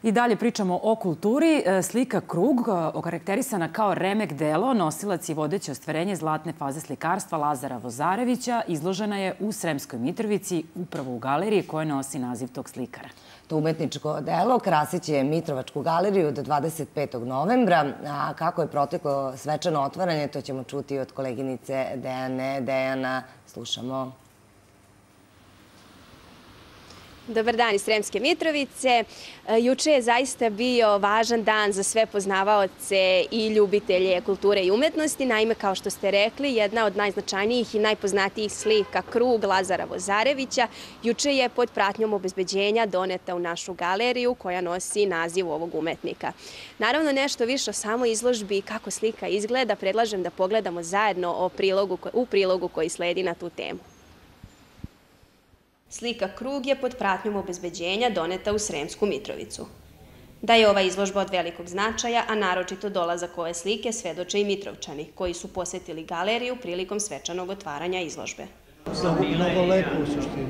I dalje pričamo o kulturi. Slika Krug, okarakterisana kao remek delo, nosilac i vodeće ostvarenje zlatne faze slikarstva Lazara Vozarevića, izložena je u Sremskoj Mitrovici, upravo u galeriji koja nosi naziv tog slikara. To umetničko delo krasit će Mitrovačku galeriju do 25. novembra. A kako je proteklo svečano otvaranje, to ćemo čuti od koleginice Dejane. Dejana, slušamo. Dobar dan iz Sremske Mitrovice. Juče je zaista bio važan dan za sve poznavaoce i ljubitelje kulture i umetnosti. Naime, kao što ste rekli, jedna od najznačajnijih i najpoznatijih slika Krug Lazara Vozarevića juče je pod pratnjom obezbeđenja doneta u našu galeriju koja nosi naziv ovog umetnika. Naravno, nešto više o samoj izložbi i kako slika izgleda predlažem da pogledamo zajedno u prilogu koji sledi na tu temu. Slika Krug je pod pratnjom obezbeđenja doneta u Sremsku Mitrovicu. Da je ova izložba od velikog značaja, a naročito dolazak ove slike, svedoče i Mitrovčani, koji su posetili galeriju prilikom svečanog otvaranja izložbe. Mnogo lepo u suštini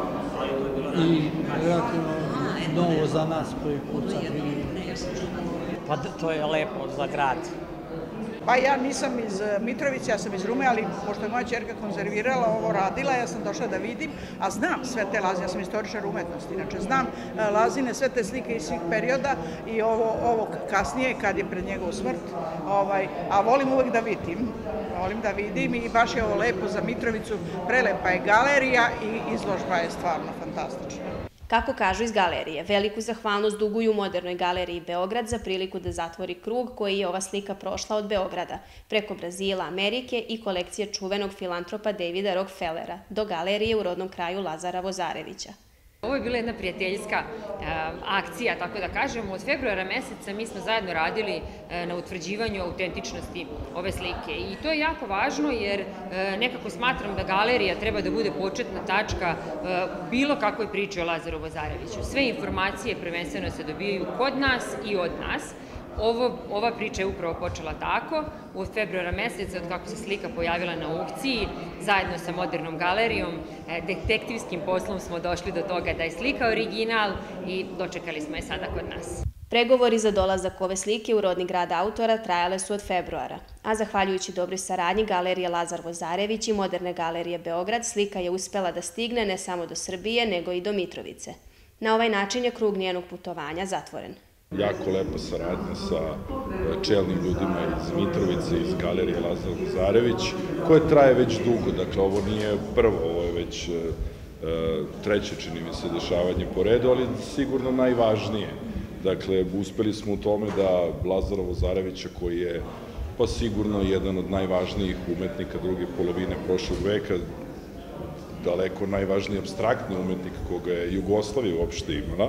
i relativno novo za nas prvi put sad vidimo. Pa to je lepo za grad. Pa ja nisam iz Mitrovice, ja sam iz Rume, ali pošto je moja ćerka konzervirala ovo radila, ja sam došla da vidim, a znam sve te lazine, ja sam istoričar umetnosti, inače znam lazine, sve te slike iz svih perioda i ovo kasnije kad je pred njegovu smrt, a volim uvek da vidim. Volim da vidim i baš je ovo lepo za Mitrovicu, prelepa je galerija i izložba je stvarno fantastična. Kako kažu iz galerije, veliku zahvalnost duguju Modernoj galeriji Beograd za priliku da zatvori krug koji je ova slika prošla od Beograda, preko Brazila, Amerike i kolekcije čuvenog filantropa Davida Rockefellera do galerije u rodnom kraju Lazara Vozarevića. Ovo je bila jedna prijateljska akcija, tako da kažemo. Od februara meseca mi smo zajedno radili na utvrđivanju autentičnosti ove slike. I to je jako važno jer nekako smatram da galerija treba da bude početna tačka bilo kakvoj priči o Lazaru Vozareviću. Sve informacije prvenstveno se dobijaju kod nas i od nas. Ova priča je upravo počela tako. Od februara meseca, od kako se slika pojavila na aukciji, zajedno sa Modernom galerijom, detektivskim poslom smo došli do toga da je slika original i dočekali smo je sada kod nas. Pregovori za dolazak ove slike u rodni grad autora trajale su od februara, a zahvaljujući dobroj saradnji Galerije Lazar Vozarević i Moderne galerije Beograd, slika je uspela da stigne ne samo do Srbije, nego i do Mitrovice. Na ovaj način je krug njenog putovanja zatvoren. Jako lepa saradnja sa čelnim ljudima iz Mitrovice, iz Galerije Lazar Vozarević, koje traje već dugo. Dakle, ovo nije prvo, ovo je već treće, čini mi se, dešavanje po redu, ali sigurno najvažnije. Dakle, uspeli smo u tome da Lazara Vozarevića, koji je pa sigurno jedan od najvažnijih umetnika druge polovine prošlog veka, daleko najvažniji apstraktni umetnik koga je Jugoslavija uopšte imala,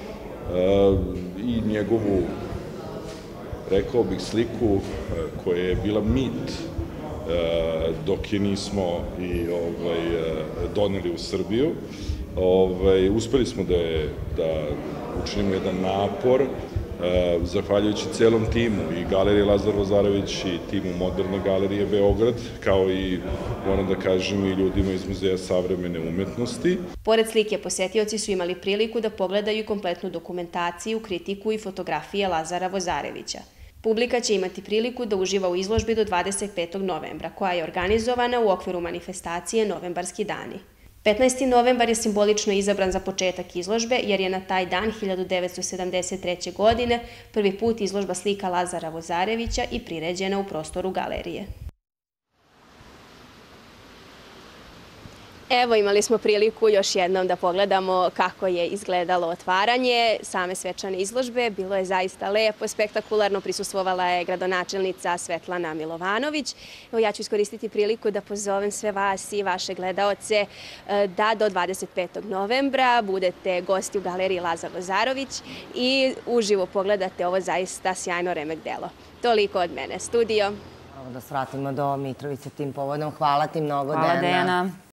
i njegovu, rekao bih, sliku koja je bila mit dok je nismo doneli u Srbiju. Uspeli smo da učinimo jedan napor, zahvaljujući celom timu i Galerije Lazar Vozarević i timu Moderne galerije Beograd, kao i, moram da kažem, i ljudima iz Muzeja savremene umetnosti. Pored slike, posetioci su imali priliku da pogledaju kompletnu dokumentaciju, kritiku i fotografije Lazara Vozarevića. Publika će imati priliku da uživa u izložbi do 25. novembra, koja je organizovana u okviru manifestacije Novembarski dani. 15. novembar je simbolično izabran za početak izložbe, jer je na taj dan 1973. godine prvi put izložba slika Lazara Vozarevića i priređena u prostoru galerije. Evo, imali smo priliku još jednom da pogledamo kako je izgledalo otvaranje same svečane izložbe. Bilo je zaista lepo, spektakularno, prisustvovala je gradonačelnica Svetlana Milovanović. Evo, ja ću iskoristiti priliku da pozovem sve vas i vaše gledaoce da do 25. novembra budete gosti u Galeriji Lazar Vozarević i uživo pogledate ovo zaista sjajno remek delo. Toliko od mene. Studio. Da svratimo do Mitrovice tim povodom. Hvala ti mnogo, Dejana. Hvala, Dejana.